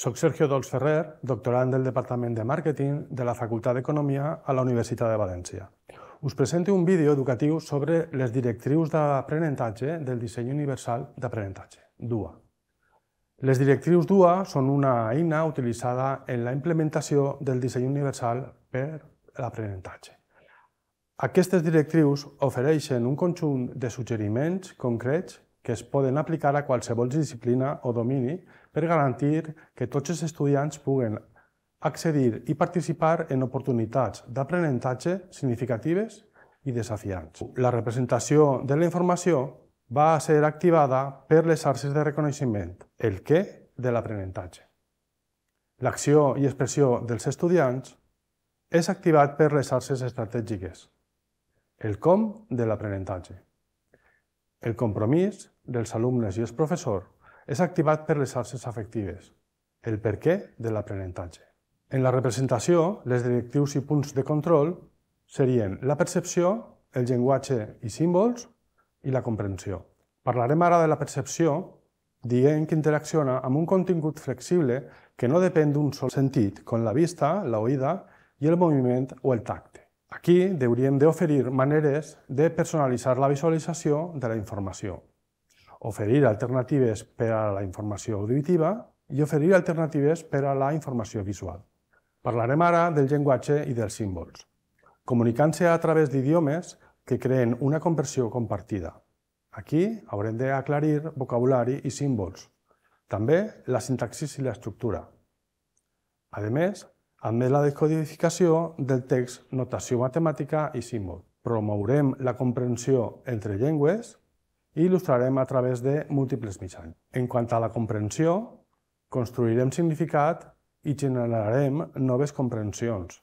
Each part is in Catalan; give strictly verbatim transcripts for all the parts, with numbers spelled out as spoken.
Soc Sergio Dols Ferrer, doctorant del Departament de Màrqueting de la Facultat d'Economia a la Universitat de València. Us presento un vídeo educatiu sobre les directrius d'aprenentatge del disseny universal d'aprenentatge, D U A. Les directrius D U A són una eina utilitzada en la implementació del disseny universal per l'aprenentatge. Aquestes directrius ofereixen un conjunt de suggeriments concrets que es poden aplicar a qualsevol disciplina o domini per garantir que tots els estudiants puguen accedir i participar en oportunitats d'aprenentatge significatives i desafiants. La representació de la informació va ser activada per les xarxes de reconeixement, el què de l'aprenentatge. L'acció i expressió dels estudiants és activat per les xarxes estratègiques, el com de l'aprenentatge. El compromís dels alumnes i els professors és activat per les xarxes afectives, el per què de l'aprenentatge. En la representació, les directrius i punts de control serien la percepció, el llenguatge i símbols i la comprensió. Parlarem ara de la percepció, dient que interacciona amb un contingut flexible que no depèn d'un sol sentit, com la vista, l'oïda i el moviment o el tacte. Aquí hauríem d'oferir maneres de personalitzar la visualització de la informació, oferir alternatives per a la informació auditiva i oferir alternatives per a la informació visual. Parlarem ara del llenguatge i dels símbols, comunicant-se a través d'idiomes que creen una comprensió compartida. Aquí haurem d'aclarir vocabulari i símbols, també la sintaxis i l'estructura. A més, admet la descodificació del text, notació matemàtica i símbol. Promourem la comprensió entre llengües i il·lustrarem a través de múltiples mitjans. En quant a la comprensió, construirem significat i generarem noves comprensions,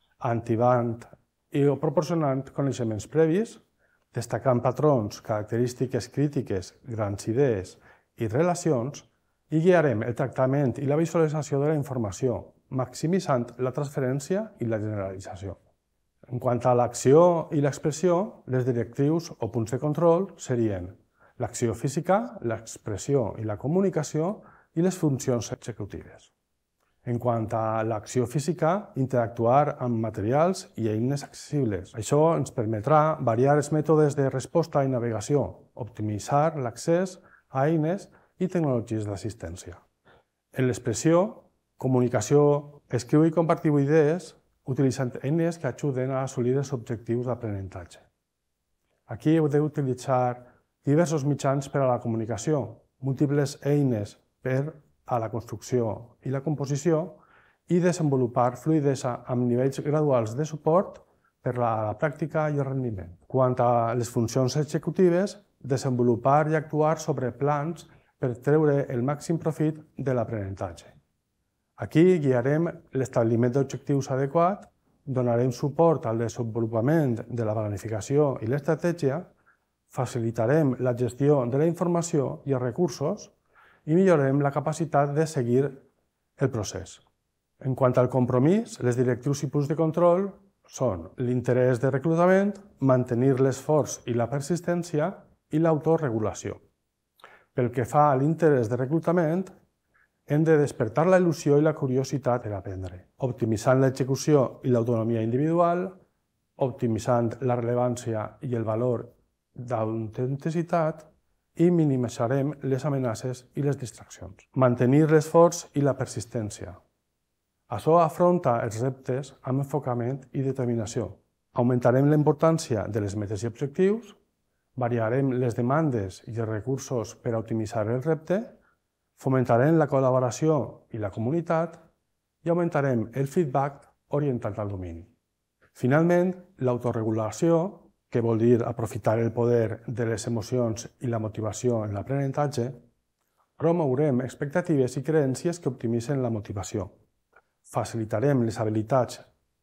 activant i proporcionant coneixements previs, destacant patrons, característiques crítiques, grans idees i relacions, i guiarem el tractament i la visualització de la informació, maximitzant la transferència i la generalització. En quant a l'acció i l'expressió, les directrius o punts de control serien l'acció física, l'expressió i la comunicació i les funcions executives. En quant a l'acció física, interactuar amb materials i eines accessibles. Això ens permetrà variar els mètodes de resposta i navegació, optimitzar l'accés a eines i tecnologies d'assistència. En l'expressió, comunicació, escriu i compartiu idees utilitzant eines que ajuden a assolir els objectius d'aprenentatge. Aquí heu d'utilitzar diversos mitjans per a la comunicació, múltiples eines per a la construcció i la composició i desenvolupar fluïdesa amb nivells graduals de suport per a la pràctica i el rendiment. Quant a les funcions executives, desenvolupar i actuar sobre plans per treure el màxim profit de l'aprenentatge. Aquí guiarem l'establiment d'objectius adequat, donarem suport al desenvolupament de la planificació i l'estratègia, facilitarem la gestió de la informació i els recursos i millorarem la capacitat de seguir el procés. En quant al compromís, les directrius i punts de control són l'interès de reclutament, mantenir l'esforç i la persistència i l'autoregulació. Pel que fa a l'interès de reclutament, hem de despertar la il·lusió i la curiositat per aprendre, optimitzant l'execució i l'autonomia individual, optimitzant la rellevància i el valor d'autenticitat i minimitzarem les amenaces i les distraccions. Mantenir l'esforç i la persistència. Això afronta els reptes amb enfocament i determinació. Augmentarem la importància de les metes i objectius, variarem les demandes i els recursos per a optimitzar el repte, fomentarem la col·laboració i la comunitat i augmentarem el feedback orientat al domini. Finalment, l'autoregulació, que vol dir aprofitar el poder de les emocions i la motivació en l'aprenentatge, promourem expectatives i creences que optimitzen la motivació. Facilitarem les habilitats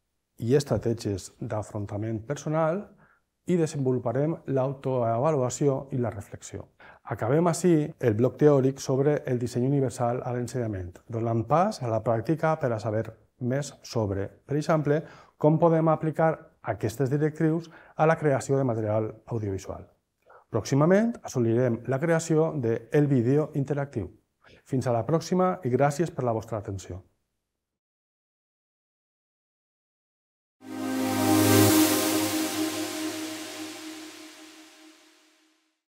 i estratègies d'afrontament personal i desenvoluparem l'autoavaluació i la reflexió. Acabem així el bloc teòric sobre el disseny universal a l'ensenyament, donant pas a la pràctica per a saber més sobre, per exemple, com podem aplicar aquestes directrius a la creació de material audiovisual. Pròximament assolirem la creació del vídeo interactiu. Fins a la pròxima i gràcies per la vostra atenció.